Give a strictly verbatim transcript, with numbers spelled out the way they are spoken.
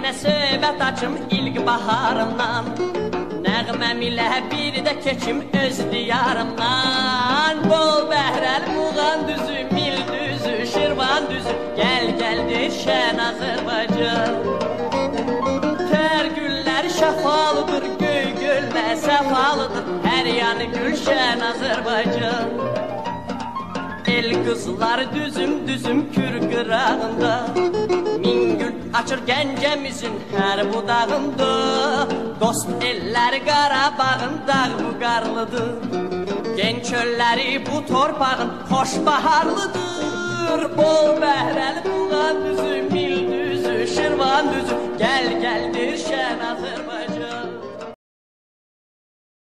Senə söhbət açım ilk baharımdan, nəğməm ilə bir də keçim öz diyarımdan. Bol bəhrəl Muğan düzü, Mil düzü, Şirvan düzü, gəl gəldir şən Azərbaycan. Tər güllər şəfalıdır, göy gölmə səfalıdır, hər yanı gülşən Azərbaycan. El qızlar düzüm düzüm kür qırağında, min gül açır Gəncəmizin hər budağında. Dost ellər Qarabağın dağ bu qarlıdır, gen çölləri bu torpağın xoş baharlıdır. Bol bəhrəl Muğan düzü, Mil düzü, Şirvan düzü, gəl gəldir şən Azərbaycan.